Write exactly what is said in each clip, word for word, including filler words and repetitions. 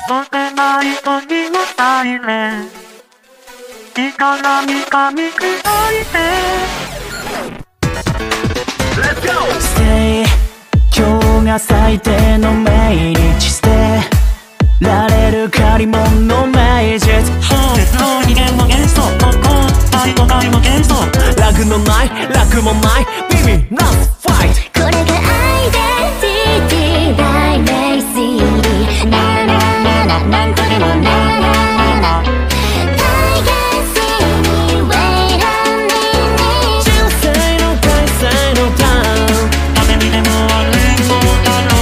飛べない鳥のサイレン、木からみかみ砕いて Let's go! Stay 今日が最低の命日捨てられる借り物の名実そうですの人間の元素ここ愛と愛の元素楽のない楽もないビビナスファイトこれがアイデンティティ代名詞なななななんとでもななな体現性にウェイランに人生の開催のターン風にでもあるのだろ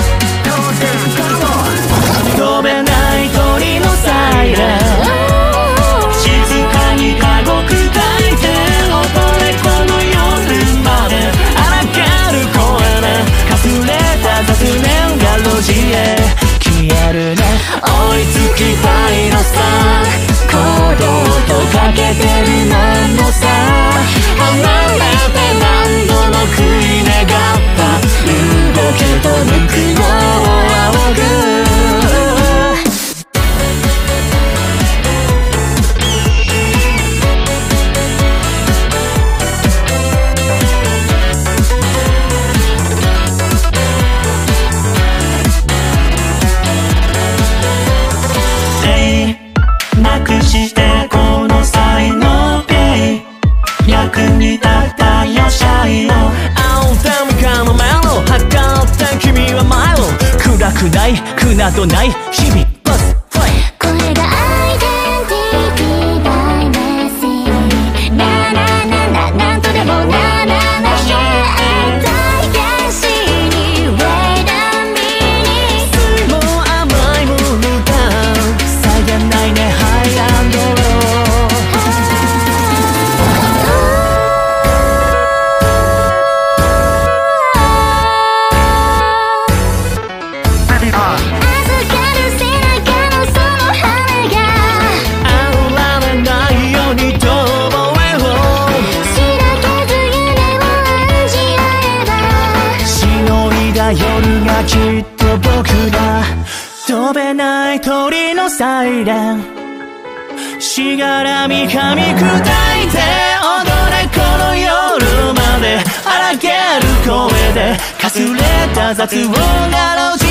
う飛べない鳥のサイレン静かに過酷抱いて踊れこの夜まで荒げる声でかすれた雑念が路地へ消えるね追いつきたいのさ行動とかけてるものさ離れて何度も食い願った動けと抜くの仰ぐなくしてこの才能ペイ役に立ったよシャイの青田ムカのメロ測った君はマイル暗くない苦などない日々バスファイこれがアイデンティティ代名詞なななななんとでもななな体現しにウェイランミニもう甘いものださやないねハイランドローベビーバー預かる背中のその羽があられないようにと思えよしらけず夢を案じらればしのいだ夜がきっと僕ら飛べない鳥のサイレンしがらみ噛み砕いて踊れこの夜まで荒げる声でかすれた雑音が路地